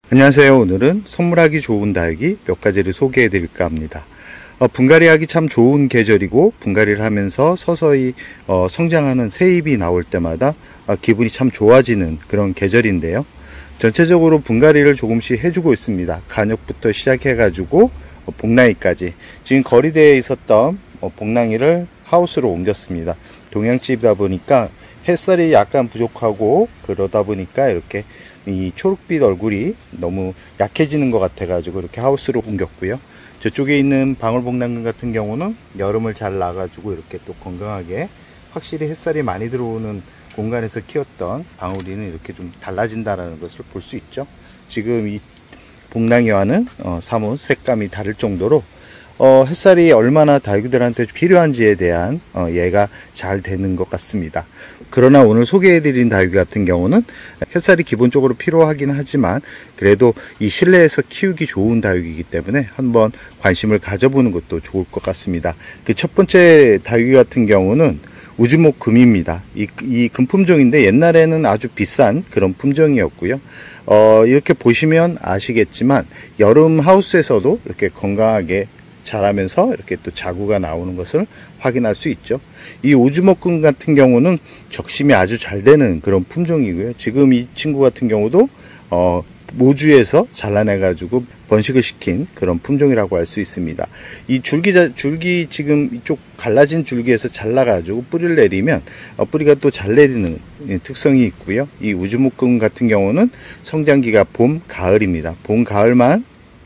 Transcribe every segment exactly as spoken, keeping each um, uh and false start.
안녕하세요. 오늘은 선물하기 좋은 다육이 몇 가지를 소개해 드릴까 합니다. 어, 분갈이 하기 참 좋은 계절이고, 분갈이를 하면서 서서히 어, 성장하는 새잎이 나올 때마다 어, 기분이 참 좋아지는 그런 계절인데요. 전체적으로 분갈이를 조금씩 해주고 있습니다. 간욕부터 시작해 가지고 어, 복랑이까지. 지금 거리대에 있었던 어, 복랑이를 하우스로 옮겼습니다. 동양집이다 보니까 햇살이 약간 부족하고, 그러다 보니까 이렇게 이 초록빛 얼굴이 너무 약해지는 것 같아 가지고 이렇게 하우스로 옮겼고요. 저쪽에 있는 방울복랑금 같은 경우는 여름을 잘 나가지고 이렇게 또 건강하게, 확실히 햇살이 많이 들어오는 공간에서 키웠던 방울이는 이렇게 좀 달라진다는 것을 볼 수 있죠. 지금 이 복랑이와는 어, 사뭇 색감이 다를 정도로 어, 햇살이 얼마나 다육이들한테 필요한지에 대한 어, 이해가 잘 되는 것 같습니다. 그러나 오늘 소개해드린 다육이 같은 경우는 햇살이 기본적으로 필요하긴 하지만 그래도 이 실내에서 키우기 좋은 다육이기 때문에 한번 관심을 가져보는 것도 좋을 것 같습니다. 그 첫 번째 다육이 같은 경우는 우주목 금입니다. 이, 이 금품종인데 옛날에는 아주 비싼 그런 품종이었고요. 어, 이렇게 보시면 아시겠지만 여름 하우스에서도 이렇게 건강하게 자라면서 이렇게 또 자구가 나오는 것을 확인할 수 있죠. 이 우주목금 같은 경우는 적심이 아주 잘 되는 그런 품종이고요. 지금 이 친구 같은 경우도 어, 모주에서 잘라내 가지고 번식을 시킨 그런 품종이라고 할 수 있습니다. 이 줄기 줄기 지금 이쪽 갈라진 줄기에서 잘라 가지고 뿌리를 내리면 어, 뿌리가 또 잘 내리는 특성이 있고요. 이 우주목금 같은 경우는 성장기가 봄, 가을입니다. 봄, 가을만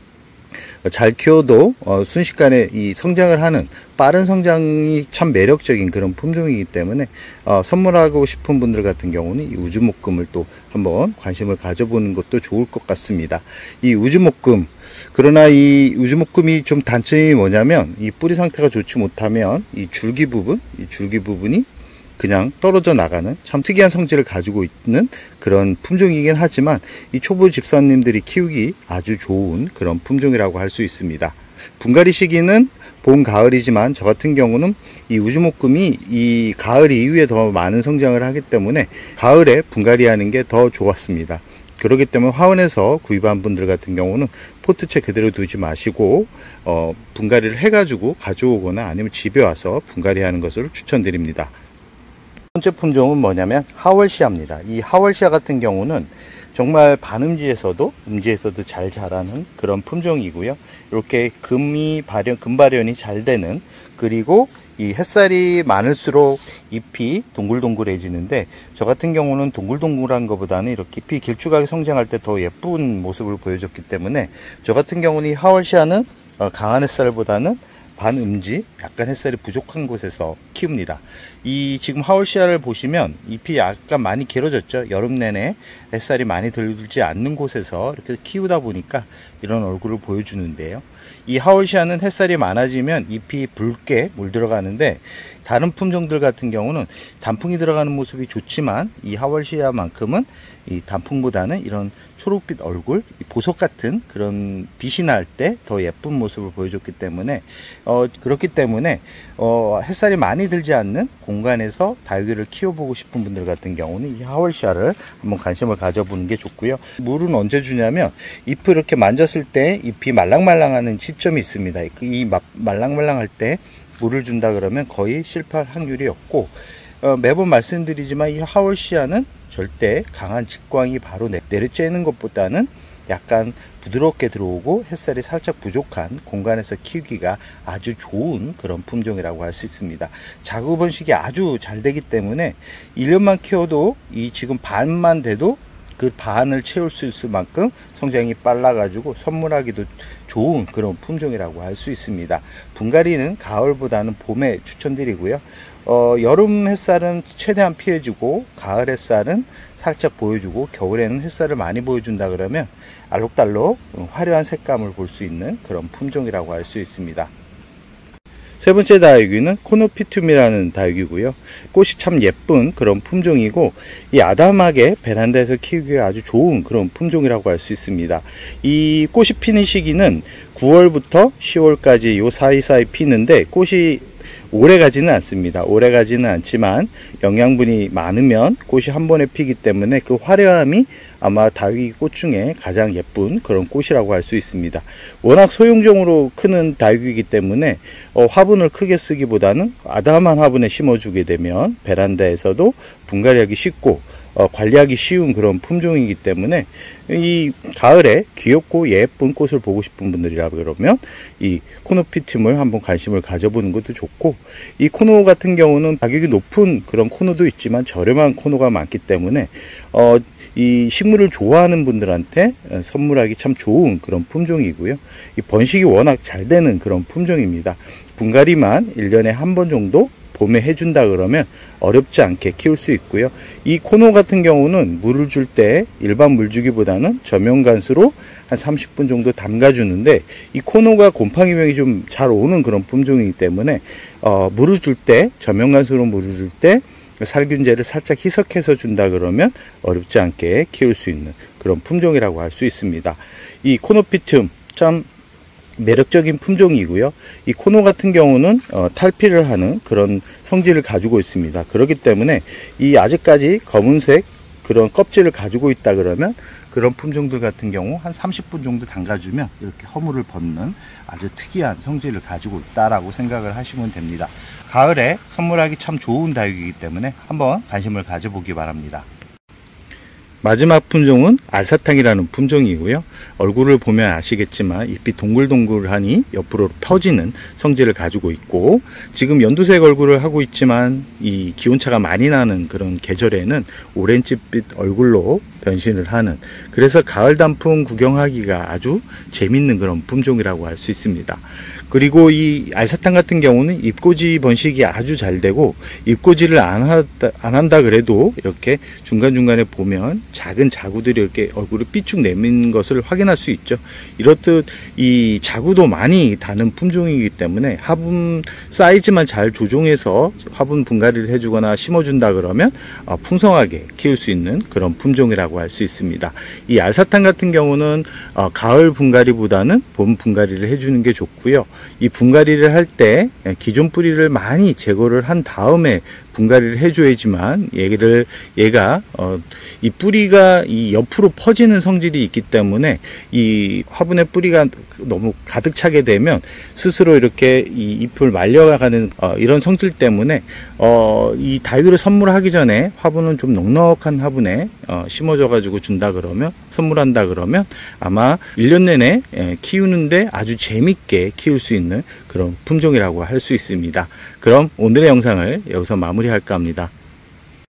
잘 키워도 어, 순식간에 이 성장을 하는 빠른 성장이 참 매력적인 그런 품종이기 때문에 어, 선물하고 싶은 분들 같은 경우는 이 우주목금을 또 한번 관심을 가져보는 것도 좋을 것 같습니다. 이 우주목금, 그러나 이 우주목금이 좀 단점이 뭐냐면 이 뿌리 상태가 좋지 못하면 이 줄기 부분, 이 줄기 부분이 그냥 떨어져 나가는 참 특이한 성질을 가지고 있는 그런 품종이긴 하지만 이 초보 집사님들이 키우기 아주 좋은 그런 품종이라고 할 수 있습니다. 분갈이 시기는 봄, 가을이지만 저 같은 경우는 이 우주목금이 이 가을 이후에 더 많은 성장을 하기 때문에 가을에 분갈이 하는 게 더 좋았습니다. 그렇기 때문에 화원에서 구입한 분들 같은 경우는 포트채 그대로 두지 마시고 어, 분갈이를 해가지고 가져오거나 아니면 집에 와서 분갈이 하는 것을 추천드립니다. 첫 번째 품종은 뭐냐면 하월시아입니다. 이 하월시아 같은 경우는 정말 반음지에서도 음지에서도 잘 자라는 그런 품종이고요. 이렇게 금이 발현, 금 발현이 잘 되는, 그리고 이 햇살이 많을수록 잎이 동글동글해지는데 저 같은 경우는 동글동글한 것보다는 이렇게 잎이 길쭉하게 성장할 때 더 예쁜 모습을 보여줬기 때문에 저 같은 경우는 이 하월시아는 강한 햇살보다는 반음지, 약간 햇살이 부족한 곳에서 키웁니다. 이 지금 하월시아를 보시면 잎이 약간 많이 길어졌죠. 여름 내내 햇살이 많이 들지 않는 곳에서 이렇게 키우다 보니까 이런 얼굴을 보여주는데요. 이 하월시아는 햇살이 많아지면 잎이 붉게 물들어가는데 다른 품종들 같은 경우는 단풍이 들어가는 모습이 좋지만 이 하월시아만큼은 이 단풍보다는 이런 초록빛 얼굴, 보석 같은 그런 빛이 날 때 더 예쁜 모습을 보여줬기 때문에 어, 그렇기 때문에 어, 햇살이 많이 들지 않는 공간에서 다육이를 키워보고 싶은 분들 같은 경우는 이 하월시아를 한번 관심을 가져보는 게 좋고요. 물은 언제 주냐면 잎을 이렇게 만졌을 때 잎이 말랑말랑하는 시점이 있습니다. 이 말랑말랑할 때 물을 준다 그러면 거의 실패할 확률이 없고 어, 매번 말씀드리지만 이 하월시아는 절대 강한 직광이 바로 내려쬐는 것보다는 약간 부드럽게 들어오고 햇살이 살짝 부족한 공간에서 키우기가 아주 좋은 그런 품종이라고 할 수 있습니다. 자구 번식이 아주 잘 되기 때문에 일 년만 키워도 이 지금 반만 돼도 그 반을 채울 수 있을 만큼 성장이 빨라 가지고 선물하기도 좋은 그런 품종이라고 할 수 있습니다. 분갈이는 가을보다는 봄에 추천드리고요. 어, 여름 햇살은 최대한 피해주고 가을 햇살은 살짝 보여주고 겨울에는 햇살을 많이 보여준다 그러면 알록달록 화려한 색감을 볼 수 있는 그런 품종이라고 할 수 있습니다. 세 번째 다육이는 코노피툼이라는 다육이고요. 꽃이 참 예쁜 그런 품종이고 이 아담하게 베란다에서 키우기에 아주 좋은 그런 품종이라고 할 수 있습니다. 이 꽃이 피는 시기는 구월부터 시월까지 요 사이사이 피는데 꽃이 오래 가지는 않습니다. 오래 가지는 않지만 영양분이 많으면 꽃이 한 번에 피기 때문에 그 화려함이 아마 다육이 꽃 중에 가장 예쁜 그런 꽃이라고 할 수 있습니다. 워낙 소형종으로 크는 다육이기 때문에 어, 화분을 크게 쓰기보다는 아담한 화분에 심어주게 되면 베란다에서도 분갈이하기 쉽고 어, 관리하기 쉬운 그런 품종이기 때문에 이 가을에 귀엽고 예쁜 꽃을 보고 싶은 분들이라 그러면 이 코노피튬을 한번 관심을 가져보는 것도 좋고, 이 코노 같은 경우는 가격이 높은 그런 코노도 있지만 저렴한 코노가 많기 때문에 어, 이 식물을 좋아하는 분들한테 선물하기 참 좋은 그런 품종이고요. 이 번식이 워낙 잘 되는 그런 품종입니다. 분갈이만 일 년에 한 번 정도 봄에 해준다 그러면 어렵지 않게 키울 수 있고요. 이 코노 같은 경우는 물을 줄 때 일반 물주기보다는 저면간수로 한 삼십 분 정도 담가주는데, 이 코노가 곰팡이병이 좀 잘 오는 그런 품종이기 때문에 어, 물을 줄 때 저면간수로 물을 줄 때 살균제를 살짝 희석해서 준다 그러면 어렵지 않게 키울 수 있는 그런 품종이라고 할 수 있습니다. 이 코노피튬 참 매력적인 품종이고요. 이 코노 같은 경우는 어, 탈피를 하는 그런 성질을 가지고 있습니다. 그렇기 때문에 이 아직까지 검은색 그런 껍질을 가지고 있다 그러면 그런 품종들 같은 경우 한 삼십 분 정도 담가주면 이렇게 허물을 벗는 아주 특이한 성질을 가지고 있다라고 생각을 하시면 됩니다. 가을에 선물하기 참 좋은 다육이기 때문에 한번 관심을 가져보기 바랍니다. 마지막 품종은 알사탕이라는 품종이고요. 얼굴을 보면 아시겠지만 잎이 동글동글하니 옆으로 펴지는 성질을 가지고 있고, 지금 연두색 얼굴을 하고 있지만 이 기온차가 많이 나는 그런 계절에는 오렌지빛 얼굴로 변신을 하는, 그래서 가을 단풍 구경하기가 아주 재밌는 그런 품종이라고 할 수 있습니다. 그리고 이 알사탕 같은 경우는 잎꽂이 번식이 아주 잘 되고, 잎꽂이를 안, 하다, 안 한다 그래도 이렇게 중간중간에 보면 작은 자구들이 이렇게 얼굴을 삐쭉 내민 것을 확인할 수 있죠. 이렇듯 이 자구도 많이 다는 품종이기 때문에 화분 사이즈만 잘 조정해서 화분 분갈이를 해주거나 심어준다 그러면 풍성하게 키울 수 있는 그런 품종이라고 할 수 있습니다. 이 알사탕 같은 경우는 가을 분갈이보다는 봄 분갈이를 해주는 게 좋고요. 이 분갈이를 할 때 기존 뿌리를 많이 제거를 한 다음에 분갈이를 해줘야지만 얘를 얘가 어, 이 뿌리가 이 옆으로 퍼지는 성질이 있기 때문에 이 화분에 뿌리가 너무 가득 차게 되면 스스로 이렇게 이 잎을 말려가는 어, 이런 성질 때문에 어, 이 다육이를 선물하기 전에 화분은 좀 넉넉한 화분에 어, 심어줘 가지고 준다 그러면, 선물한다 그러면 아마 일 년 내내 예, 키우는데 아주 재밌게 키울 수 있는 그런 품종이라고 할 수 있습니다. 그럼 오늘의 영상을 여기서 마무리할까 합니다.